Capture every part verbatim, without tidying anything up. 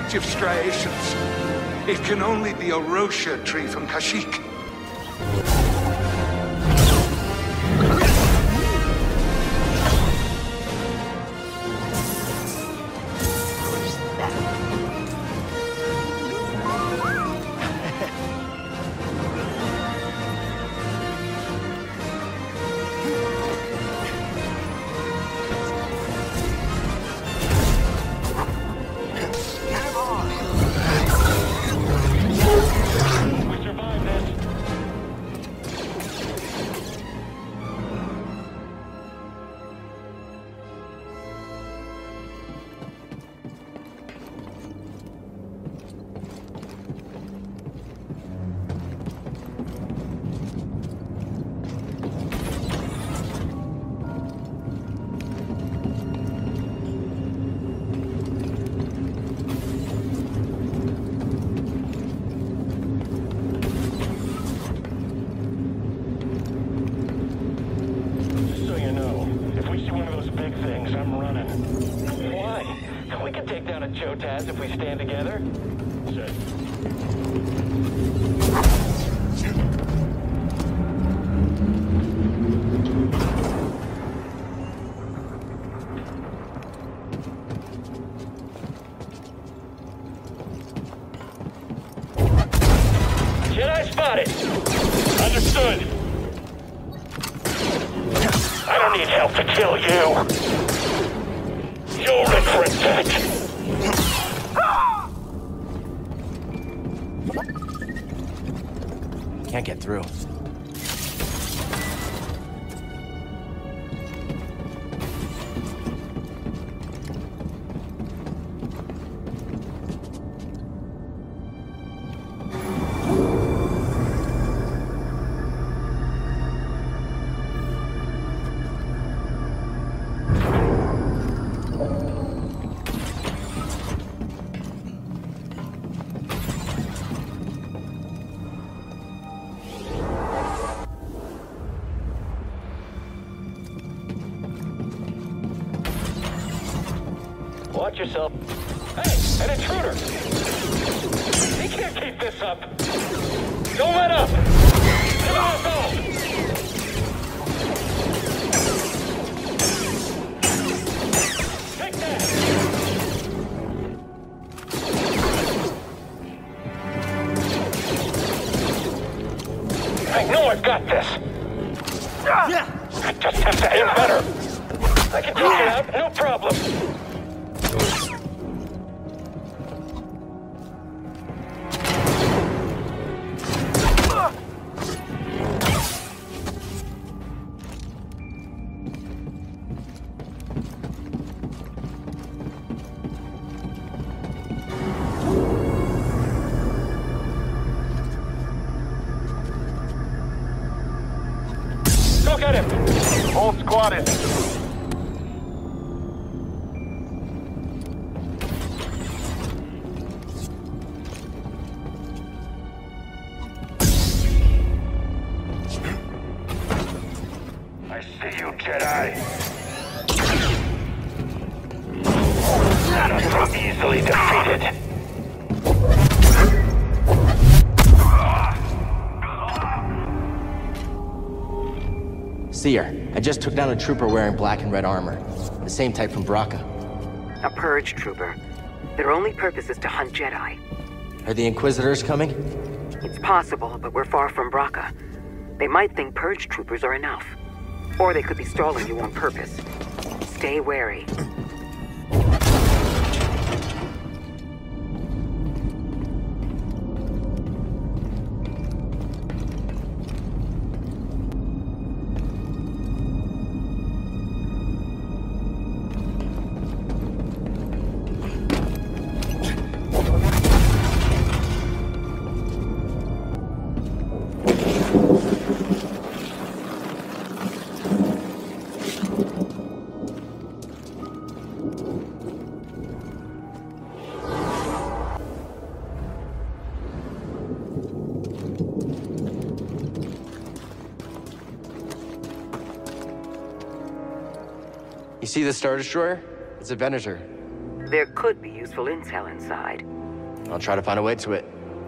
distinctive striations. It can only be a Rosha tree from Kashyyyk. If we stand together? Sure. Jedi spotted! Understood. I don't need help to kill you. You'll regret that. Can't get through. Watch yourself. Hey, an intruder! He can't keep this up! Don't let up! Give it us all! Take that! I know I've got this! Yeah. I just have to aim better! I can take it out, no problem! Go get him! Whole squad in. I see you, Jedi. Not so easily defeated. Seer, I just took down a trooper wearing black and red armor. The same type from Bracca. A purge trooper. Their only purpose is to hunt Jedi. Are the Inquisitors coming? It's possible, but we're far from Bracca. They might think purge troopers are enough. Or they could be stalling you on purpose. Stay wary. You see the Star Destroyer? It's a Venator. There could be useful intel inside. I'll try to find a way to it.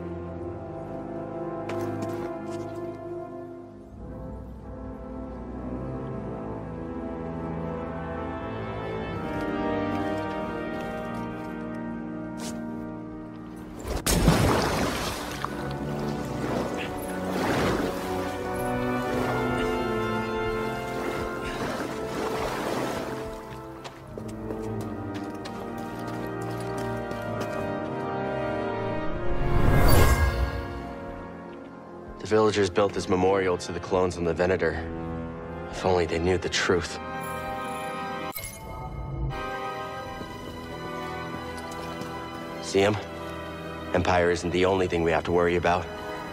The villagers built this memorial to the clones on the Venator. If only they knew the truth. See him? Empire isn't the only thing we have to worry about.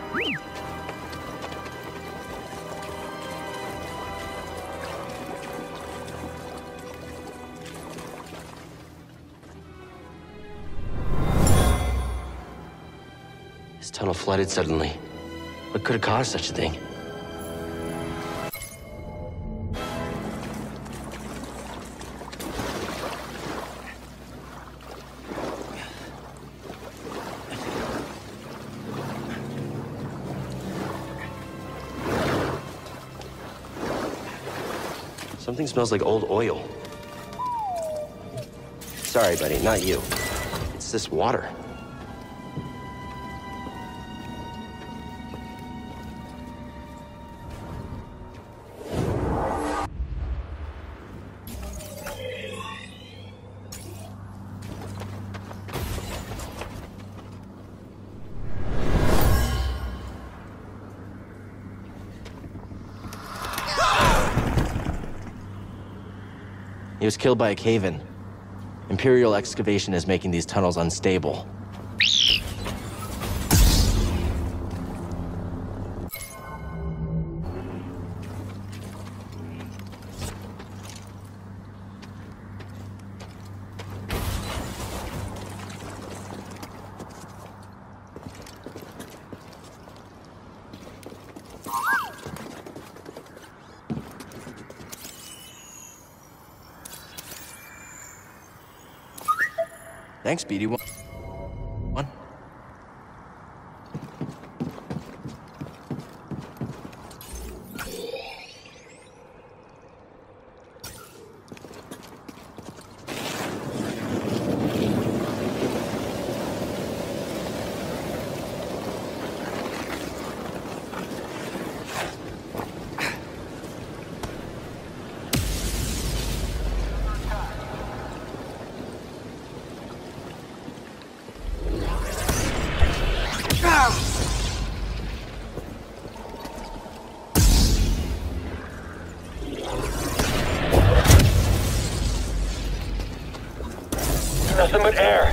This tunnel flooded suddenly. What could have caused such a thing? Something smells like old oil. Sorry, buddy, not you. It's this water. He was killed by a cave-in. Imperial excavation is making these tunnels unstable. Thanks, B D one. One. Nothing but air.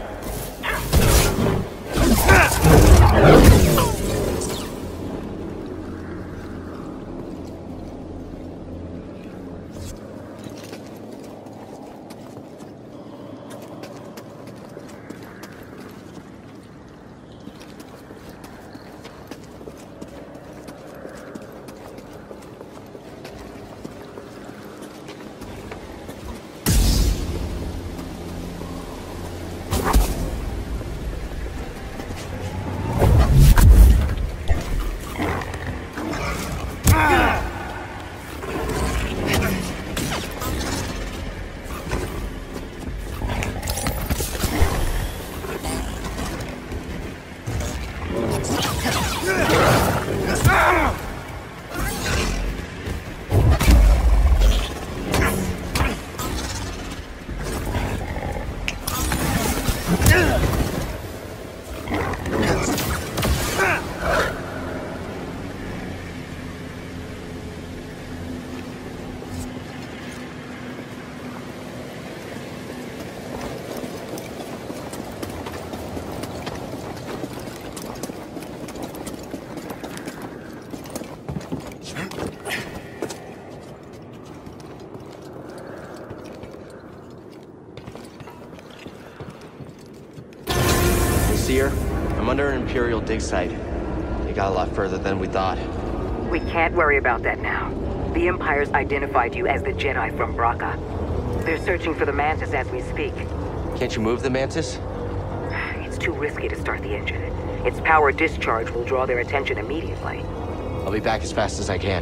Seer, I'm under an Imperial dig site. They got a lot further than we thought. We can't worry about that now. The Empire's identified you as the Jedi from Bracca. They're searching for the Mantis as we speak. Can't you move the Mantis? It's It's too risky to start the engine. Its power discharge will draw their attention immediately. I'll be back as fast as I can.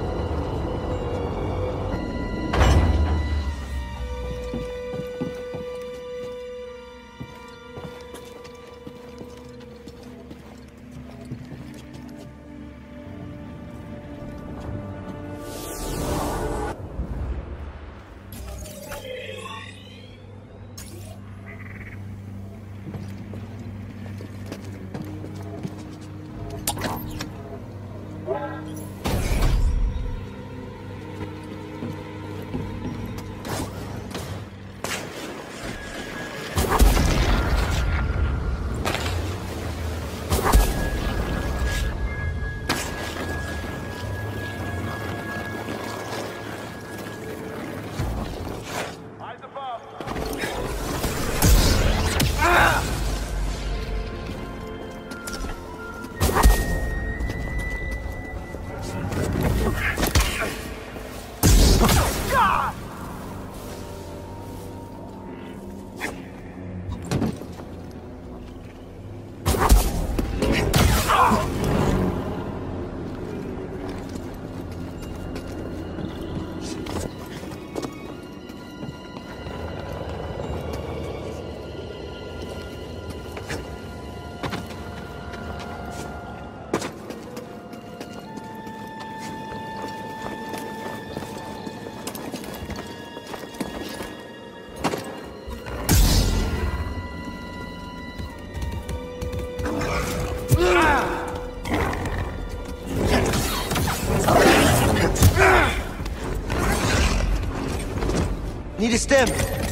Need a stem.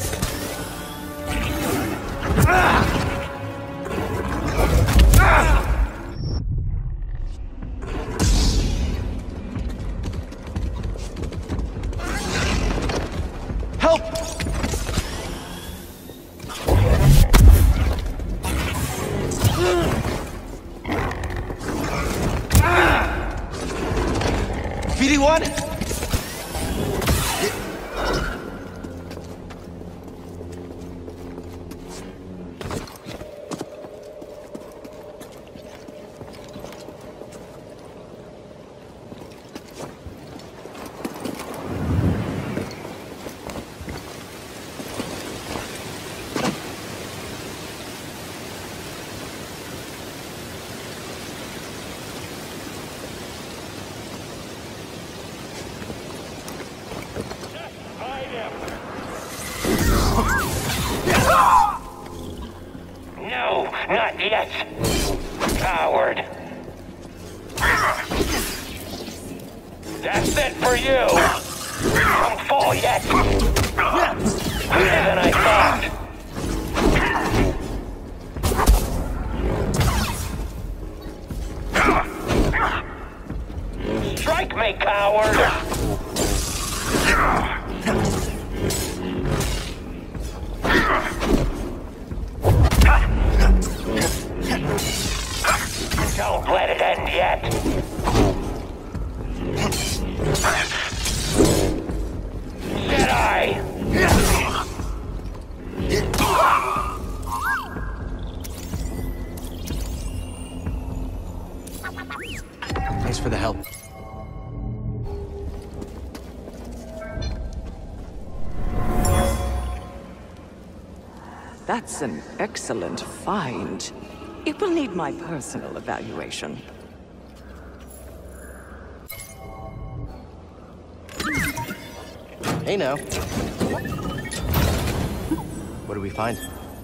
Help! V D one? No, not yet. Coward. That's it for you. Don't fall yet. Quicker than I thought. Strike me, coward. Don't let it end yet. Jedi! Thanks for the help. That's an excellent find. It will need my personal evaluation. Hey now. What do we find?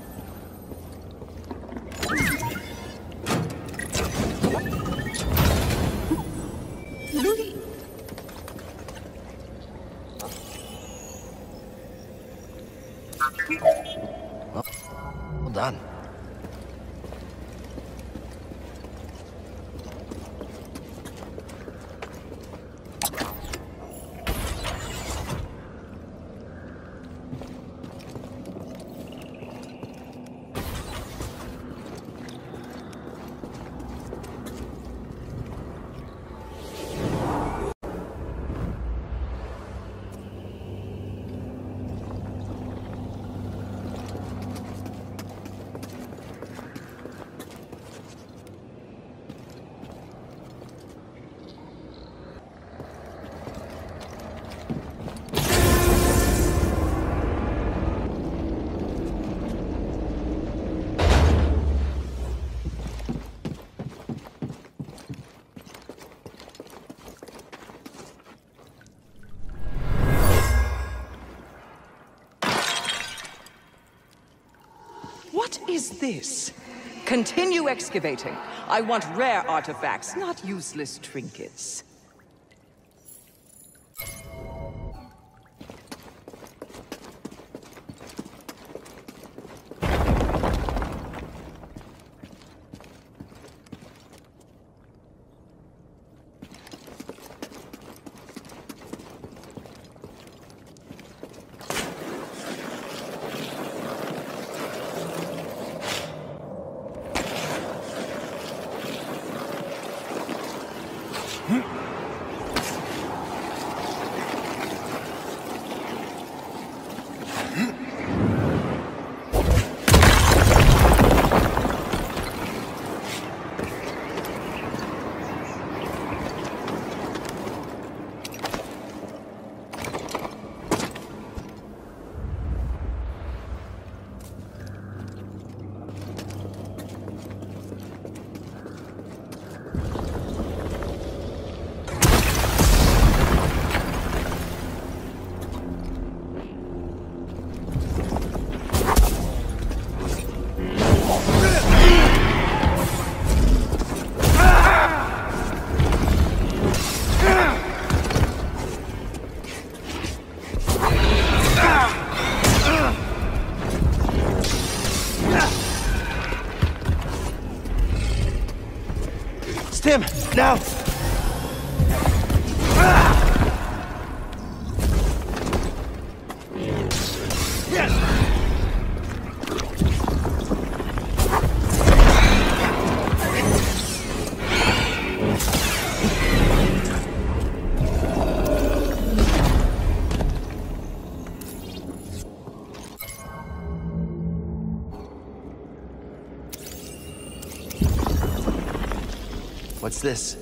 Well, well done. What is this? Continue excavating. I want rare artifacts, not useless trinkets. Tim, now! What's this?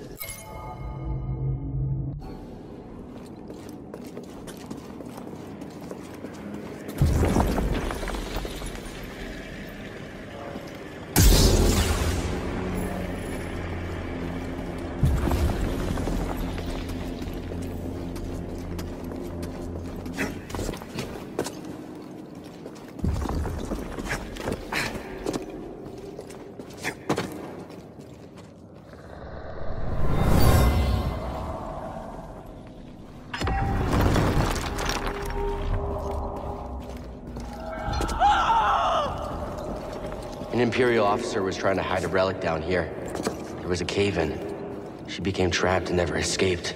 An Imperial officer was trying to hide a relic down here. There was a cave-in. She became trapped and never escaped.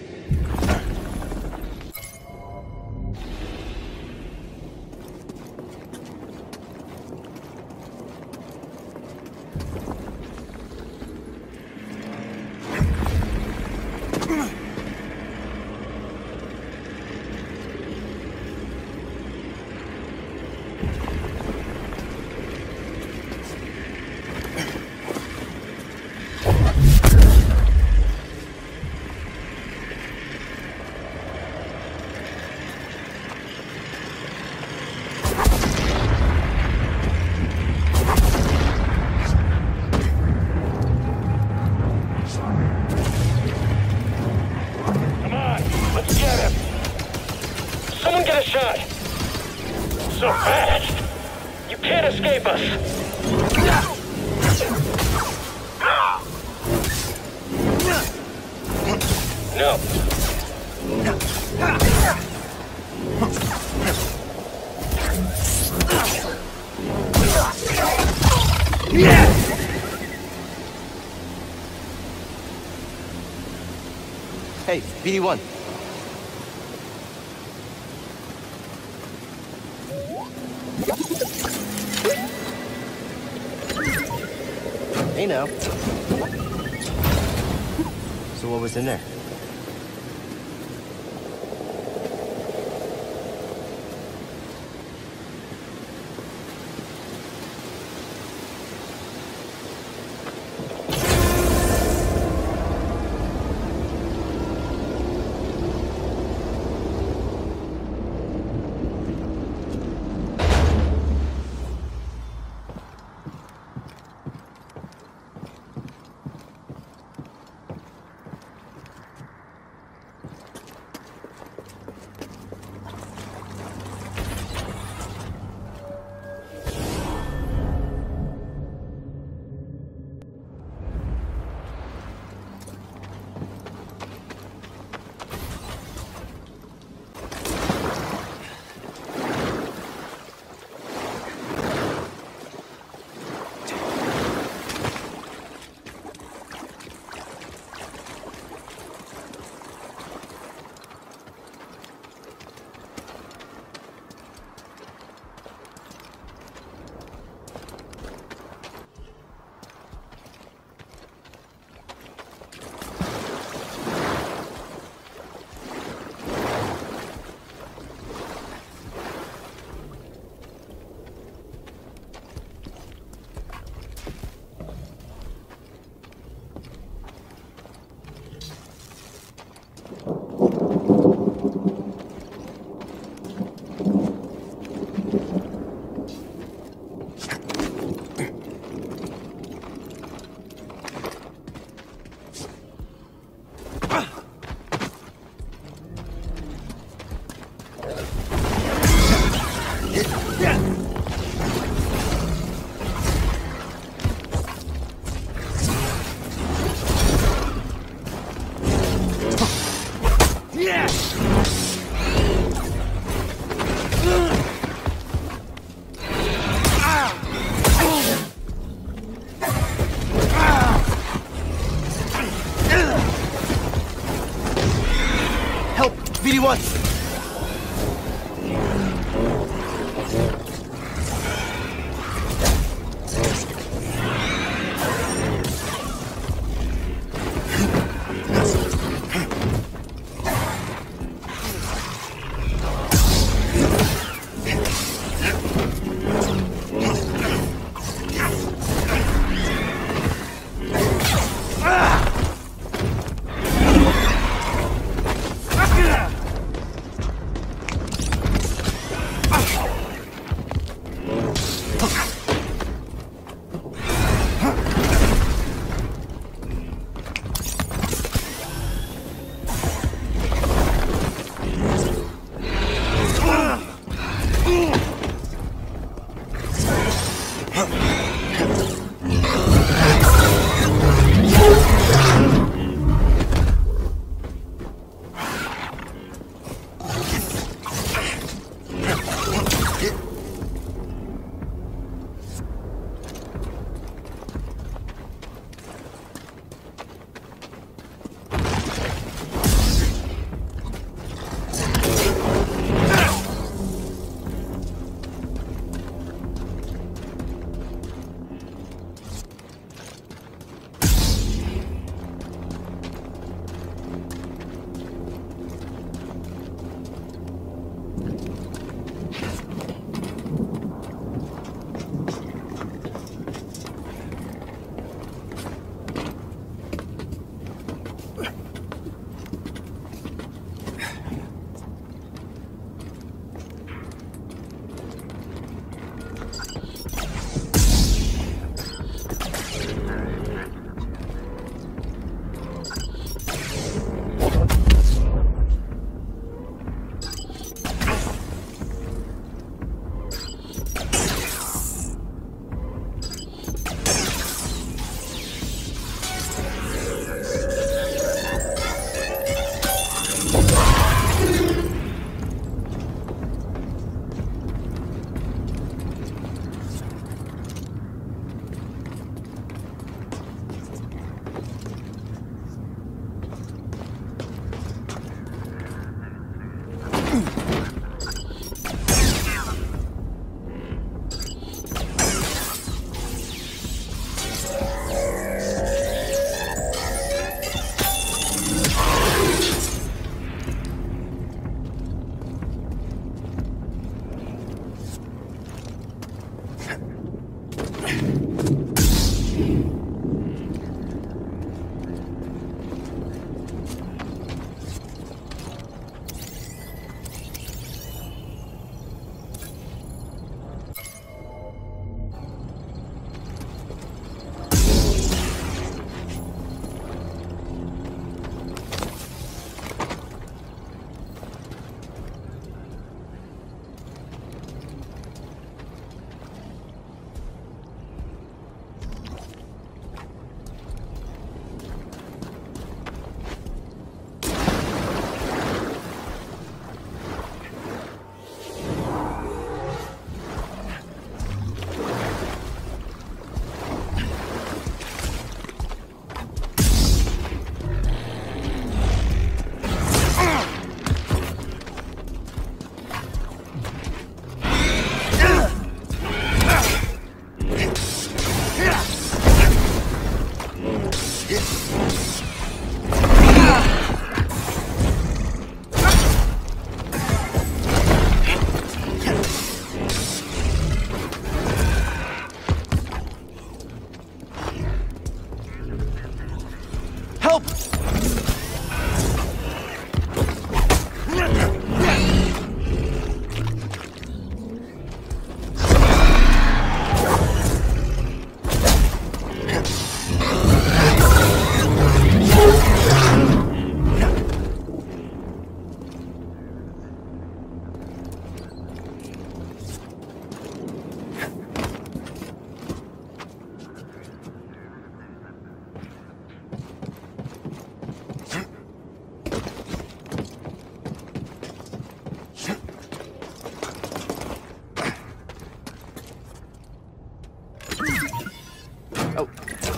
So fast! You can't escape us! No. Hey, B D one. Hey now. So what was in there? V D one!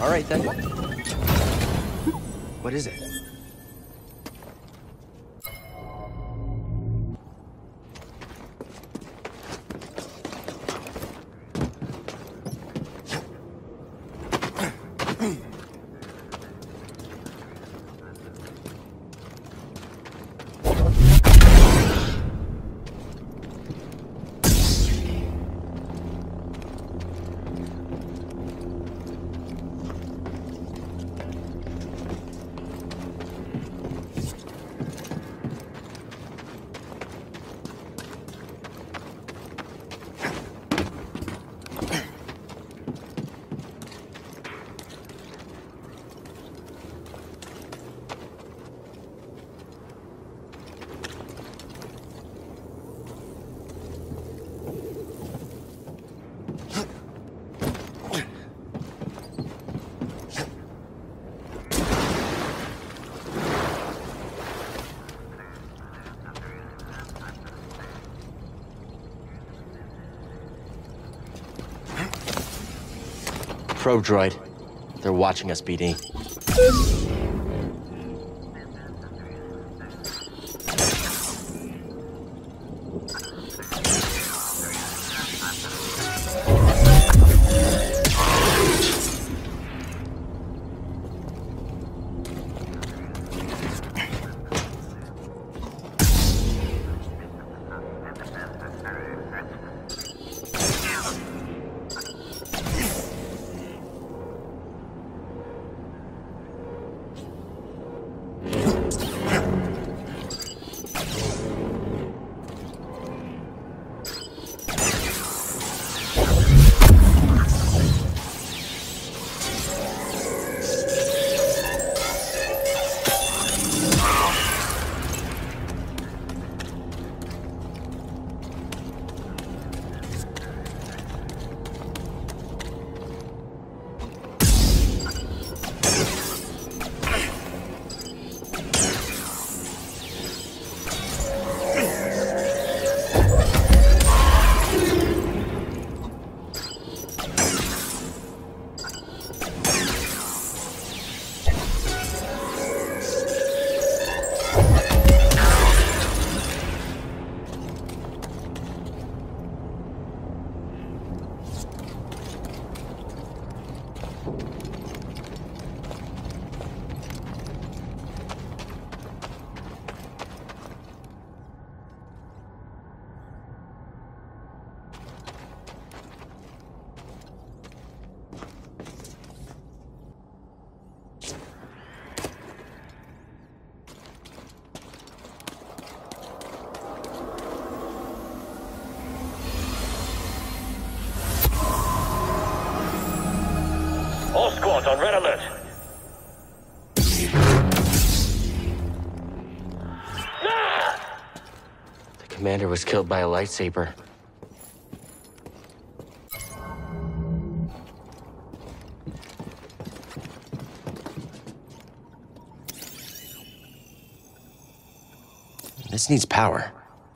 All right, then. What is it? Probe droid. They're watching us, B D. All squads on red alert. Ah! The commander was killed by a lightsaber. This needs power.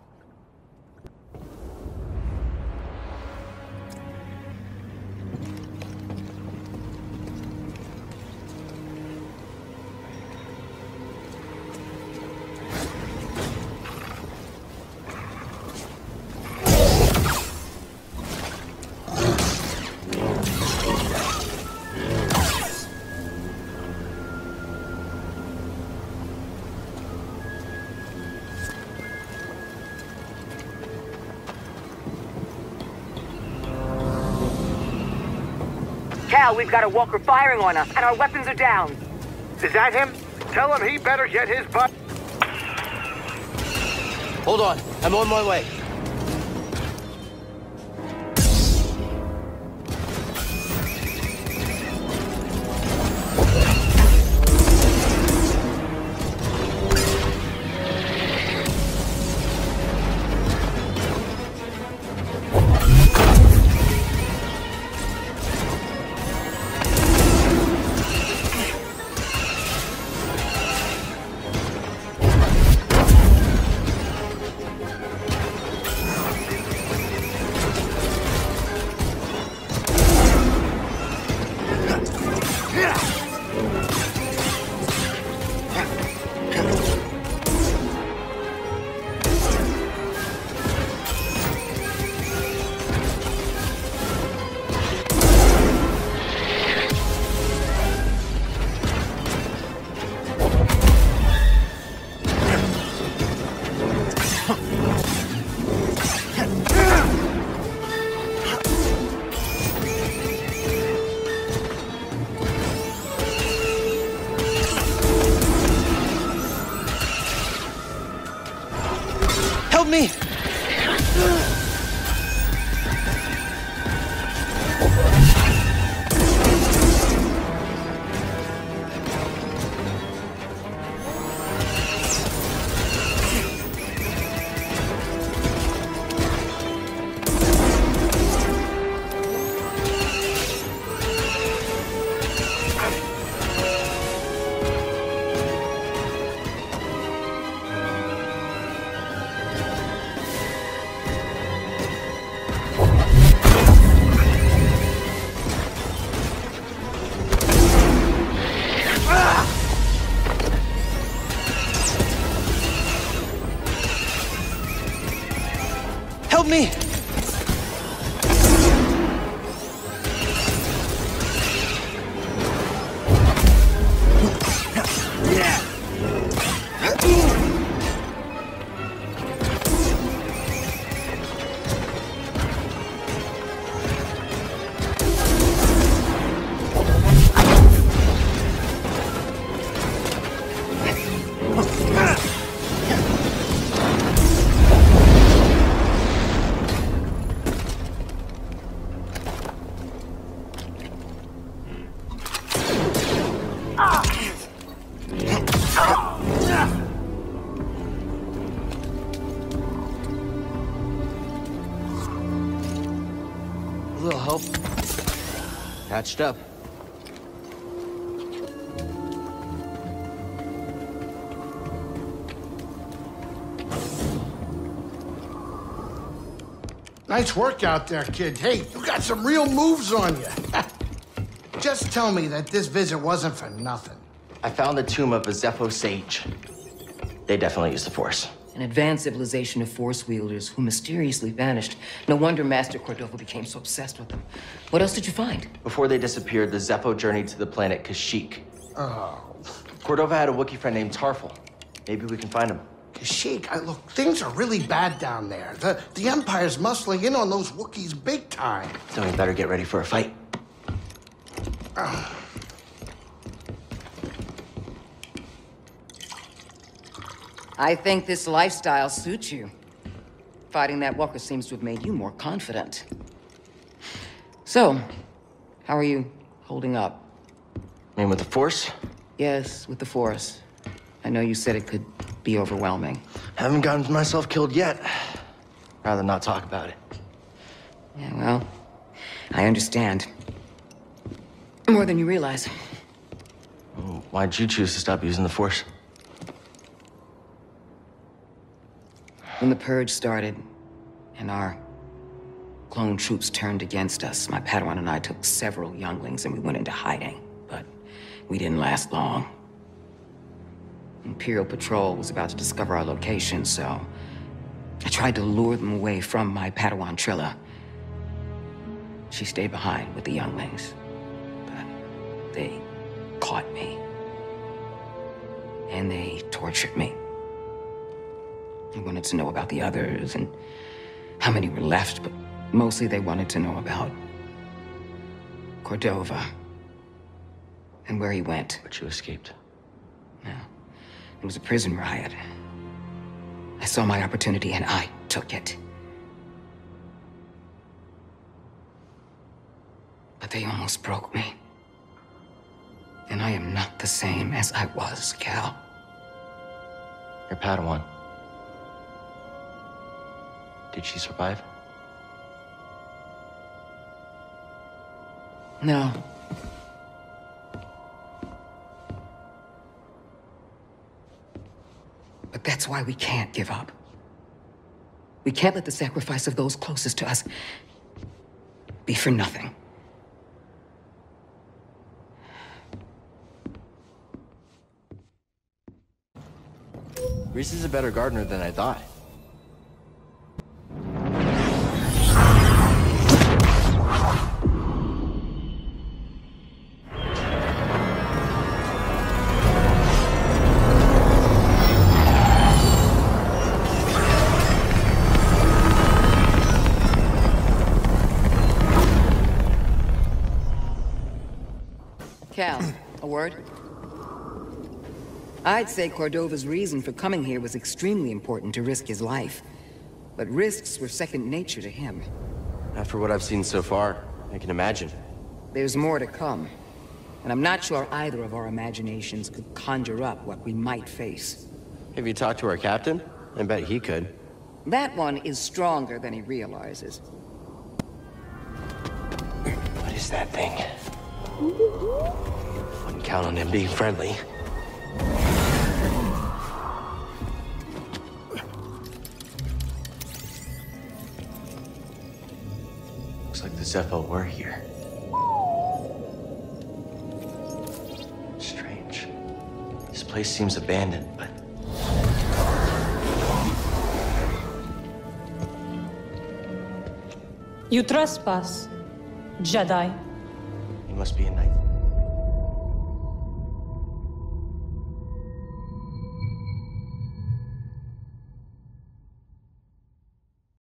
Cal, we've got a walker firing on us, and our weapons are down. Is that him? Tell him he better get his butt. Hold on, I'm on my way. Help me! Help me! A little help. Patched up. Nice work out there, kid. Hey, you got some real moves on you. Just tell me that this visit wasn't for nothing. I found the tomb of a Zeffo sage. They definitely used the Force. An advanced civilization of Force wielders who mysteriously vanished. No wonder Master Cordova became so obsessed with them. What else did you find? Before they disappeared, the Zeffo journeyed to the planet Kashyyyk. Oh. Cordova had a Wookiee friend named Tarful. Maybe we can find him. Kashyyyk, I, look, things are really bad down there. The, the Empire's muscling in on those Wookiees big time. So we better get ready for a fight. Uh. I think this lifestyle suits you. Fighting that walker seems to have made you more confident. So, how are you holding up? I mean, with the Force? Yes, with the Force. I know you said it could be overwhelming. Haven't gotten myself killed yet. Rather not talk about it. Yeah, well, I understand. More than you realize. Why'd you choose to stop using the Force? When the Purge started, and our clone troops turned against us, my Padawan and I took several younglings and we went into hiding. But we didn't last long. Imperial Patrol was about to discover our location, so I tried to lure them away from my Padawan Trilla. She stayed behind with the younglings, but they caught me. And they tortured me. They wanted to know about the others and how many were left, but mostly they wanted to know about Cordova and where he went. But you escaped. Yeah. It was a prison riot. I saw my opportunity and I took it. But they almost broke me. And I am not the same as I was, Cal. Your Padawan. Did she survive? No. But that's why we can't give up. We can't let the sacrifice of those closest to us be for nothing. Reese is a better gardener than I thought. Cal, a word? I'd say Cordova's reason for coming here was extremely important to risk his life. But risks were second nature to him. After what I've seen so far, I can imagine. There's more to come. And I'm not sure either of our imaginations could conjure up what we might face. Have you talked to our captain? I bet he could. That one is stronger than he realizes. What is that thing? Wouldn't count on him being friendly. Looks like the Zepho were here. Strange. This place seems abandoned, but... You trespass, Jedi. He must be a knight.